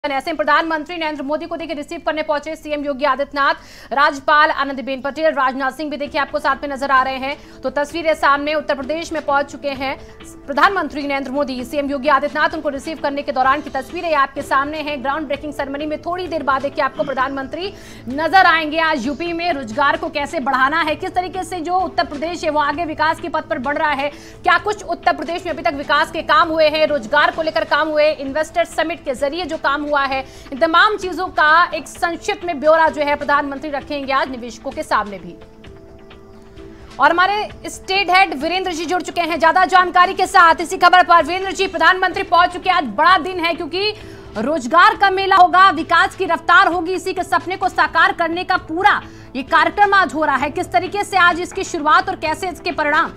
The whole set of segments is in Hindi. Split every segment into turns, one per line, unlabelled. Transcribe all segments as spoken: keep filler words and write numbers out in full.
ऐसे प्रधानमंत्री नरेंद्र मोदी को देखिए रिसीव करने पहुंचे सीएम योगी आदित्यनाथ, राज्यपाल आनंदीबेन पटेल, राजनाथ सिंह भी देखिए आपको साथ में नजर आ रहे हैं। तो तस्वीरें सामने उत्तर प्रदेश में पहुंच चुके हैं प्रधानमंत्री नरेंद्र मोदी। सीएम योगी आदित्यनाथ उनको रिसीव करने के दौरान की तस्वीरें आपके सामने हैं। ग्राउंड ब्रेकिंग सेरेमनी में थोड़ी देर बाद देखिए आपको प्रधानमंत्री नजर आएंगे। आज यूपी में रोजगार को कैसे बढ़ाना है, किस तरीके से जो उत्तर प्रदेश है वो आगे विकास के पथ पर बढ़ रहा है, क्या कुछ उत्तर प्रदेश में अभी तक विकास के काम हुए हैं, रोजगार को लेकर काम हुए, इन्वेस्टर समिट के जरिए जो काम हुआ है, इन तमाम चीजों का एक संक्षिप्त में ब्यौरा जो है प्रधानमंत्री रखेंगे आज निवेशकों के सामने भी। और हमारे स्टेट हेड वीरेंद्र जी जुड़ चुके हैं ज्यादा जानकारी के साथ इसी खबर पर। वीरेंद्र जी, प्रधानमंत्री पहुंच चुके हैं, आज बड़ा दिन है क्योंकि रोजगार का मेला होगा, विकास की रफ्तार होगी, इसी के सपने को साकार करने का पूरा ये कार्यक्रम आज हो रहा है। किस तरीके से आज इसकी शुरुआत और कैसे इसके परिणाम?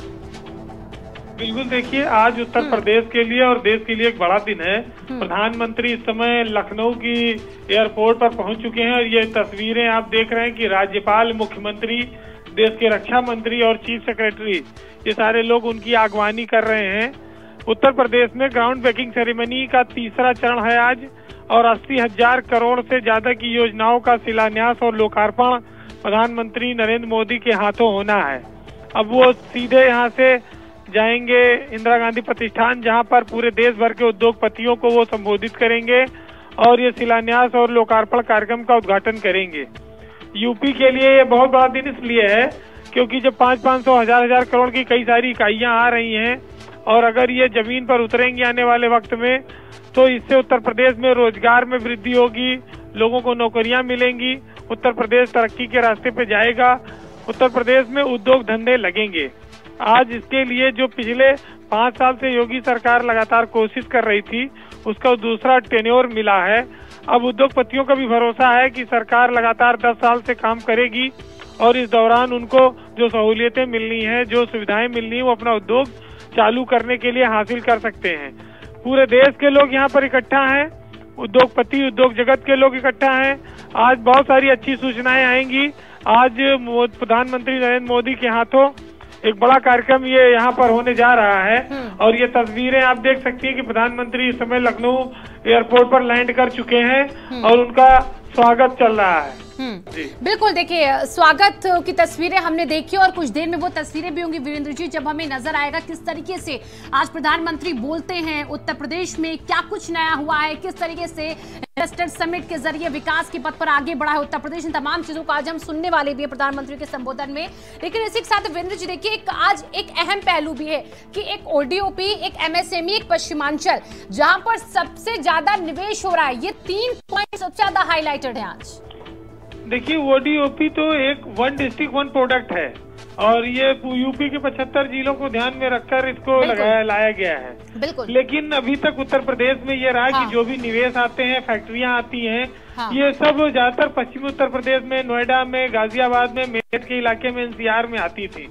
बिल्कुल, देखिए आज उत्तर प्रदेश के लिए और देश के लिए एक बड़ा दिन है। प्रधानमंत्री इस समय लखनऊ की एयरपोर्ट पर पहुंच चुके हैं और ये तस्वीरें आप देख रहे हैं कि राज्यपाल, मुख्यमंत्री, देश के रक्षा मंत्री और चीफ सेक्रेटरी ये सारे लोग उनकी आगवानी कर रहे हैं। उत्तर प्रदेश में ग्राउंड ब्रेकिंग सेरेमनी का तीसरा चरण है आज और अस्सी हजार करोड़ से ज्यादा की योजनाओं का शिलान्यास और लोकार्पण प्रधानमंत्री नरेंद्र मोदी के हाथों होना है। अब वो सीधे यहाँ से जाएंगे इंदिरा गांधी प्रतिष्ठान, जहां पर पूरे देश भर के उद्योगपतियों को वो संबोधित करेंगे और ये शिलान्यास और लोकार्पण कार्यक्रम का उद्घाटन करेंगे। यूपी के लिए ये बहुत बड़ा दिन इसलिए है क्योंकि जब पाँच पाँच सौ हजार हजार करोड़ की कई सारी इकाइयां आ रही हैं और अगर ये जमीन पर उतरेंगी आने वाले वक्त में तो इससे उत्तर प्रदेश में रोजगार में वृद्धि होगी, लोगों को नौकरियां मिलेंगी, उत्तर प्रदेश तरक्की के रास्ते पे जाएगा, उत्तर प्रदेश में उद्योग धंधे लगेंगे। आज इसके लिए जो पिछले पाँच साल से योगी सरकार लगातार कोशिश कर रही थी उसका दूसरा टेन्योर मिला है। अब उद्योगपतियों का भी भरोसा है कि सरकार लगातार दस साल से काम करेगी और इस दौरान उनको जो सहूलियतें मिलनी है, जो सुविधाएं मिलनी है, वो अपना उद्योग चालू करने के लिए हासिल कर सकते हैं। पूरे देश के लोग यहाँ पर इकट्ठा हैं, उद्योगपति, उद्योग जगत के लोग इकट्ठा हैं। आज बहुत सारी अच्छी सूचनाएं आएंगी। आज प्रधानमंत्री नरेंद्र मोदी के हाथों एक बड़ा कार्यक्रम ये यहाँ पर होने जा रहा है और ये तस्वीरें आप देख सकती हैं कि प्रधानमंत्री इस समय लखनऊ एयरपोर्ट पर लैंड कर चुके हैं और उनका स्वागत चल रहा है।
बिल्कुल, देखिए स्वागत की तस्वीरें हमने देखी और कुछ देर में वो तस्वीरें भी होंगी वीरेंद्र जी, जब हमें नजर आएगा किस तरीके से आज प्रधानमंत्री बोलते हैं, उत्तर प्रदेश में क्या कुछ नया हुआ है, किस तरीके से इन्वेस्टर समिट के जरिए विकास के पथ पर आगे बढ़ा है उत्तर प्रदेश। इन तमाम चीजों को आज हम सुनने वाले भी है प्रधानमंत्री के संबोधन में। लेकिन इसी के साथ वीरेंद्र जी देखिए एक आज एक अहम पहलू भी है कि एक ओडीओपी, एक एमएसएमई, एक पश्चिमांचल जहां पर सबसे ज्यादा निवेश हो रहा है, ये तीन पॉइंट सबसे ज्यादा हाईलाइटेड है आज।
देखिए ओडीओपी तो एक वन डिस्ट्रिक्ट वन प्रोडक्ट है और ये यूपी के पचहत्तर जिलों को ध्यान में रखकर इसको लगाया लाया गया है।
बिल्कुल।
लेकिन अभी तक उत्तर प्रदेश में ये रहा हाँ। कि जो भी निवेश आते हैं, फैक्ट्रियां आती हैं, हाँ। ये सब ज्यादातर पश्चिमी उत्तर प्रदेश में, नोएडा में, गाजियाबाद में, मेरठ के इलाके में, एनसीआर में आती थी।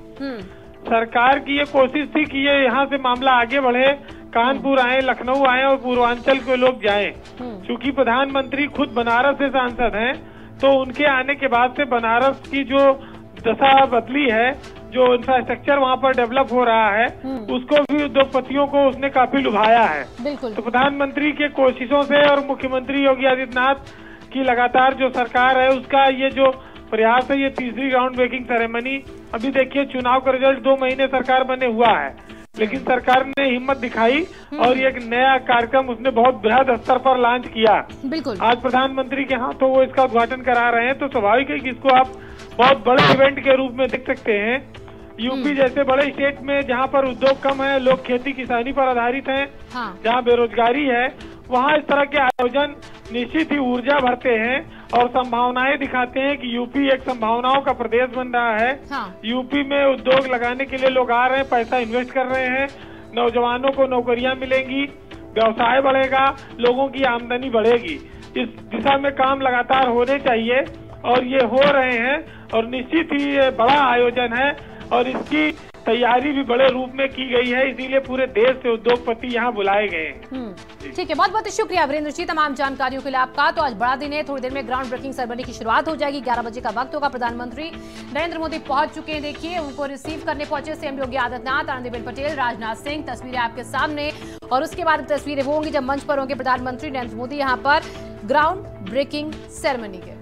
सरकार की ये कोशिश थी कि ये यहाँ से मामला आगे बढ़े, कानपुर आए, लखनऊ आए और पूर्वांचल के लोग जाएं। क्योंकि प्रधानमंत्री खुद बनारस से सांसद हैं तो उनके आने के बाद से बनारस की जो दशा बदली है, जो इंफ्रास्ट्रक्चर वहाँ पर डेवलप हो रहा है, उसको भी उद्योगपतियों को उसने काफी लुभाया है।
बिल्कुल।
तो प्रधानमंत्री के कोशिशों से और मुख्यमंत्री योगी आदित्यनाथ की लगातार जो सरकार है उसका ये जो प्रयास है, ये तीसरी ग्राउंड ब्रेकिंग सेरेमनी। अभी देखिए चुनाव का रिजल्ट दो महीने सरकार बने हुआ है लेकिन सरकार ने हिम्मत दिखाई और एक नया कार्यक्रम उसने बहुत बृहद स्तर पर लॉन्च किया।
बिल्कुल।
आज प्रधानमंत्री के हाथों वो इसका उद्घाटन करा रहे हैं तो स्वाभाविक है कि इसको आप बहुत बड़े इवेंट के रूप में देख सकते हैं। यूपी जैसे बड़े स्टेट में जहाँ पर उद्योग कम है, लोग खेती किसानी पर आधारित हैं, हाँ। जहाँ बेरोजगारी है, वहाँ इस तरह के आयोजन निश्चित ही ऊर्जा भरते हैं और संभावनाएं दिखाते हैं कि यूपी एक संभावनाओं का प्रदेश बन रहा है। हाँ। यूपी में उद्योग लगाने के लिए लोग आ रहे हैं, पैसा इन्वेस्ट कर रहे हैं, नौजवानों को नौकरियां मिलेंगी, व्यवसाय बढ़ेगा, लोगों की आमदनी बढ़ेगी। इस दिशा में काम लगातार होने चाहिए और ये हो रहे हैं और निश्चित ही ये बड़ा आयोजन है और इसकी तैयारी भी बड़े रूप में की गई है, इसीलिए पूरे देश से उद्योगपति यहाँ बुलाए गए हैं।
ठीक है, बहुत बहुत शुक्रिया वीरेंद्र जी तमाम जानकारियों के लिए आपका। तो आज बड़ा दिन है, थोड़ी देर में ग्राउंड ब्रेकिंग सेरेमनी की शुरुआत हो जाएगी। ग्यारह बजे का वक्त होगा। प्रधानमंत्री नरेंद्र मोदी पहुंच चुके हैं। देखिए, उनको रिसीव करने पहुंचे सीएम योगी आदित्यनाथ, आनंदीबेन पटेल, राजनाथ सिंह। तस्वीरें आपके सामने, और उसके बाद तस्वीरें वो होंगी जब मंच पर होंगे प्रधानमंत्री नरेंद्र मोदी यहाँ पर ग्राउंड ब्रेकिंग सेरेमनी के।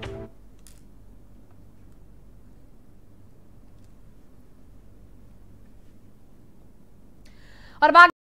और